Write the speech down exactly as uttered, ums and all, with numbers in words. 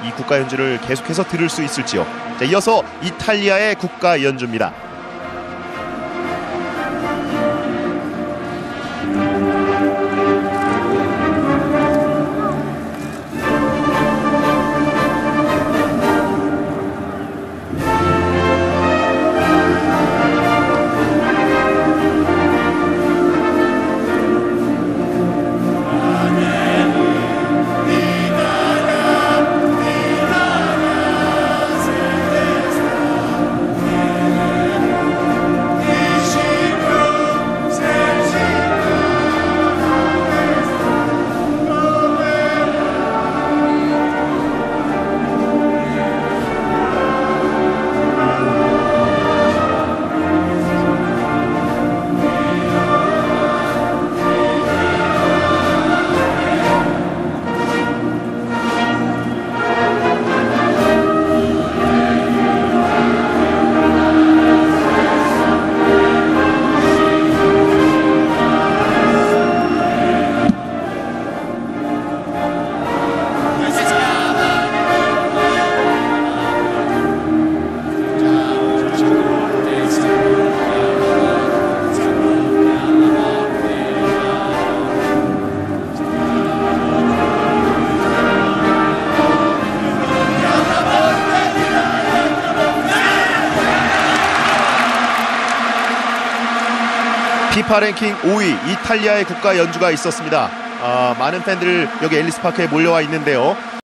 이 국가 연주를 계속해서 들을 수 있을지요. 자, 이어서 이탈리아의 국가 연주입니다. 피파 랭킹 오 위 이탈리아의 국가 연주가 있었습니다. 아, 많은 팬들 여기 앨리스 파크에 몰려와 있는데요.